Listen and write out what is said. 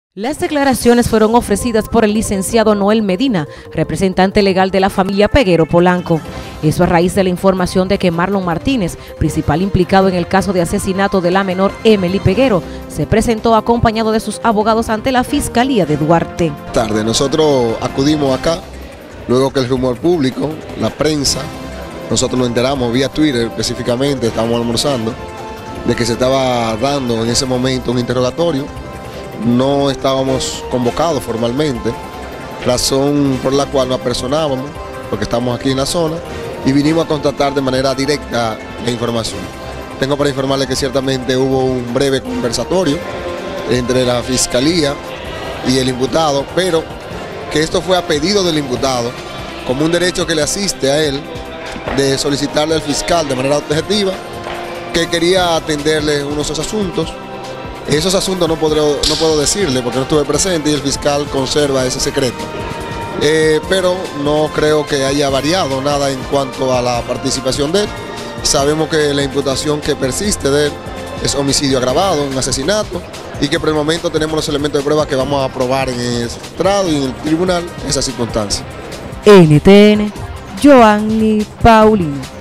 Las declaraciones fueron ofrecidas por el licenciado Noel Medina, representante legal de la familia Peguero Polanco. Eso a raíz de la información de que Marlon Martínez, principal implicado en el caso de asesinato de la menor Emily Peguero, se presentó acompañado de sus abogados ante la Fiscalía de Duarte. Tarde, nosotros acudimos acá, luego que el rumor público, la prensa, nosotros nos enteramos vía Twitter específicamente, estábamos almorzando, de que se estaba dando en ese momento un interrogatorio. No estábamos convocados formalmente, razón por la cual nos apersonábamos, porque estamos aquí en la zona, y vinimos a constatar de manera directa la información. Tengo para informarles que ciertamente hubo un breve conversatorio entre la Fiscalía y el imputado, pero que esto fue a pedido del imputado, como un derecho que le asiste a él, de solicitarle al fiscal de manera objetiva, que quería atenderle unos asuntos. Esos asuntos no puedo decirle porque no estuve presente y el fiscal conserva ese secreto. Pero no creo que haya variado nada en cuanto a la participación de él. Sabemos que la imputación que persiste de él es homicidio agravado, un asesinato, y que por el momento tenemos los elementos de prueba que vamos a probar en el estrado y en el tribunal esa circunstancia. NTN, Joanny Paulino.